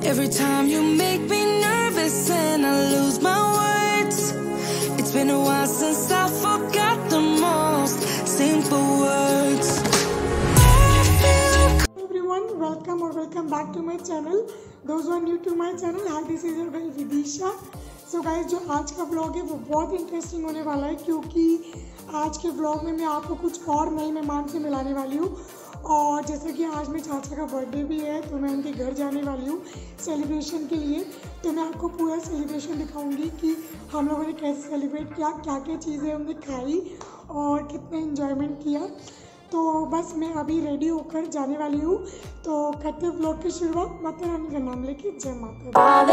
Every time you make me nervous and I lose my words. It's been a while since I forgot the most simple words. Everyone, welcome or welcome back to my channel. Those who are new to my channel, hi, this is your girl Vidisha. So guys, जो आज का vlog है वो बहुत interesting होने वाला है, क्योंकि आज के व्लॉग में मैं आपको कुछ और नए मेहमान से मिलाने वाली हूँ। और जैसे कि आज मेरे चाचा का बर्थडे भी है, तो मैं उनके घर जाने वाली हूँ सेलिब्रेशन के लिए। तो मैं आपको पूरा सेलिब्रेशन दिखाऊंगी कि हम लोगों ने कैसे सेलिब्रेट किया, क्या क्या चीज़ें हमने खाई और कितने इन्जॉयमेंट किया। तो बस मैं अभी रेडी होकर जाने वाली हूँ। तो करते व्लॉग की शुरुआत माता रानी का नाम लेके। जय माता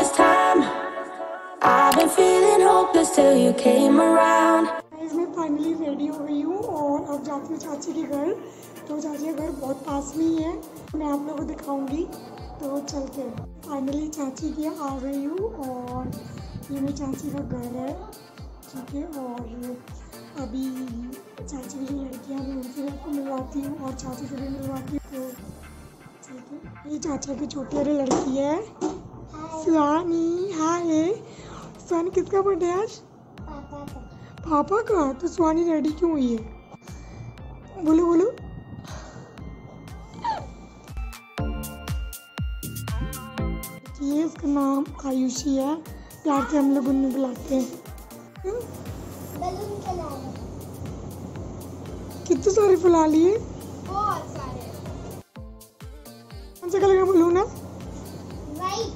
दी। मैं फाइनली रेडी हो गई हूँ और अब जाती हूँ चाची के घर। तो चाची का घर बहुत पास में ही है, मैं आप लोगों को दिखाऊंगी। तो चलते हैं। फाइनली चाची की आ गई हूँ और ये मेरी चाची का घर है, ठीक है। और अभी चाची की जो लड़कियाँ हैं उनसे भी आपको मिलवाती हूँ और चाची से भी मिलवाती हूँ। तो चलते हैं। ये चाचा की छोटी वाली लड़की है सुहानी। हाय सुहानी, किसका बर्थडे है आज? पापा का। तो सुहानी रेडी क्यों हुई है? बोलो बोलो। ये इसका नाम आयुषी है, प्यार से हम लोग उन्हें बुलाते हैं। कितने सारे फुला लिए? बहुत सारे। कौन सा कलर का बलून है? वाइट।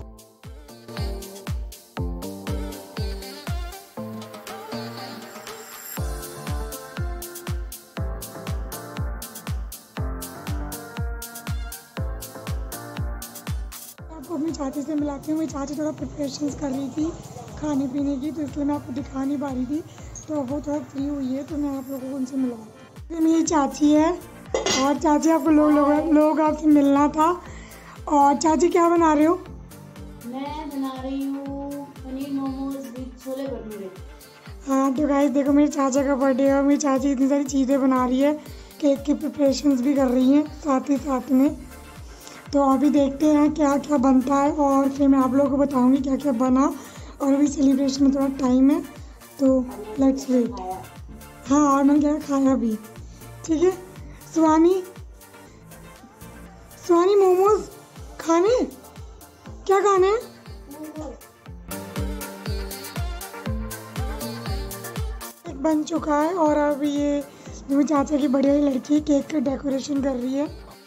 आपको अपनी चाची से मिलाती हूँ। मेरी चाची थोड़ा प्रिपरेशंस कर रही थी खाने पीने की, तो इसलिए मैं आपको दिखा नहीं पा रही थी। तो वो थोड़ा फ्री हुई है, तो मैं आप लोगों को उनसे मिलवाती हूँ। मेरी चाची है और चाची आपको लोग आपसे मिलना था। और चाची क्या बना रहे हो? मैं बना रही हूँ पनीर मोमोज विद छोले भटूरे। हाँ तो गाइस देखो, मेरे चाचा का बर्थडे है और मेरी चाची इतनी सारी चीज़ें बना रही है, केक की प्रिपरेशंस भी कर रही हैं साथ ही साथ में। तो अभी देखते हैं क्या क्या बनता है और फिर मैं आप लोगों को बताऊंगी क्या क्या बना। और अभी सेलिब्रेशन में थोड़ा टाइम है, तो लेट्स वेट। हाँ और मैंने क्या खाया भी, ठीक है। सुहानी मोमोज खाने? क्या खाने हैं? एक बन चुका है और अब ये मेरी चाचा की बड़ी वाली लड़की केक का डेकोरेशन कर रही है।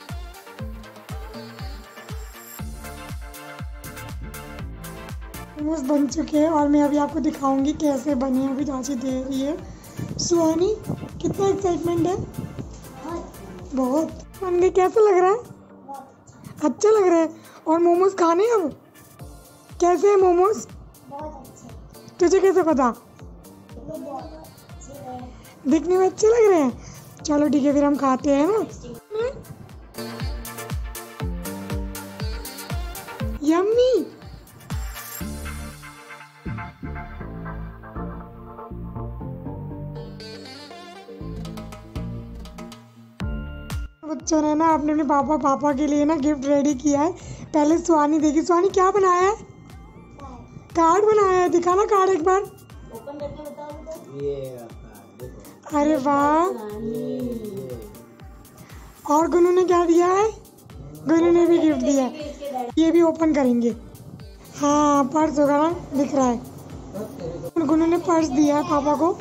मोमोज बन चुके हैं और मैं अभी आपको दिखाऊंगी कैसे बने। अभी चाची दे रही है। सुहानी कितना एक्साइटमेंट है? बहुत। बन गए, कैसा लग रहा है? अच्छा लग रहा है। और मोमोज खाने अब कैसे है मोमोज? बहुत अच्छे। तुझे कैसे पता? दिखने में अच्छे लग रहे हैं। चलो ठीक है, फिर हम खाते हैं ना। यम्मी। बच्चों ने ना अपने पापा के लिए ना गिफ्ट रेडी किया है। पहले सुहानी देखी। सुहानी क्या बनाया है? कार्ड बनाया है। दिखाना कार्ड एक बार। ओपन करके बताओ। ये अरे वाह। और गुनू ने क्या दिया है? गुनू ने भी गिफ्ट दिया है। ये भी ओपन करेंगे। हाँ पर्स होगा ना, दिख रहा है। गुनू ने पर्स दिया है पापा को।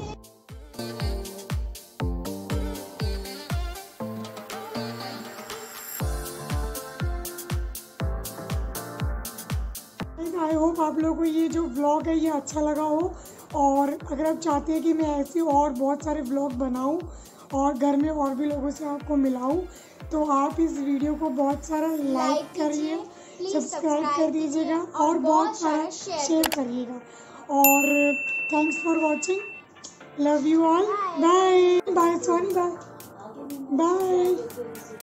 आई होप आप लोगों को ये जो व्लॉग है ये अच्छा लगा हो। और अगर आप चाहते हैं कि मैं ऐसे और बहुत सारे व्लॉग बनाऊं और घर में और भी लोगों से आपको मिलाऊं, तो आप इस वीडियो को बहुत सारा लाइक करिए, सब्सक्राइब कर दीजिएगा और बहुत सारा शेयर करिएगा। और thanks for watching. Love you all. Bye bye Soni. Bye bye.